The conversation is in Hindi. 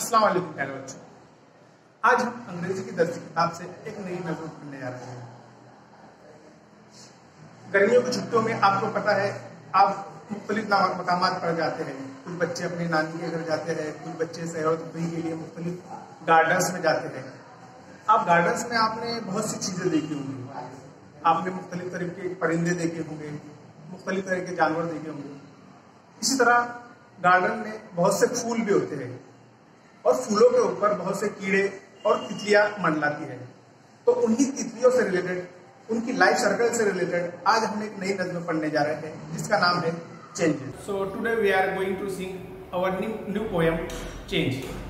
अस्सलाम वालेकुम प्यारे बच्चों। आज हम अंग्रेजी की दर्ज किताब से एक नई नज़म पढ़ने जा रहे हैं। गर्मियों की छुट्टियों में आपको पता है आप मुख्तलिफ मकामात पर जाते हैं। कुछ बच्चे अपनी नानी के घर जाते हैं, कुछ बच्चे सैर व तफरीह के लिए मुख्तलिफ गार्डन्स में जाते हैं। आप गार्डन्स में आपने बहुत सी चीजें देखी होंगी। आपने मुख्तलिफ तरह के परिंदे देखे होंगे, मुख्तलिफ तरह के जानवर देखे होंगे। इसी तरह गार्डन में बहुत से फूल भी होते हैं और फूलों के ऊपर बहुत से कीड़े और तितलियां मंडलाती है। तो उन्हीं तितलियों से रिलेटेड, उनकी लाइफ सर्कल से रिलेटेड आज हम एक नई नज़्म पढ़ने जा रहे हैं जिसका नाम है changes. So today we are going to sing our new poem change.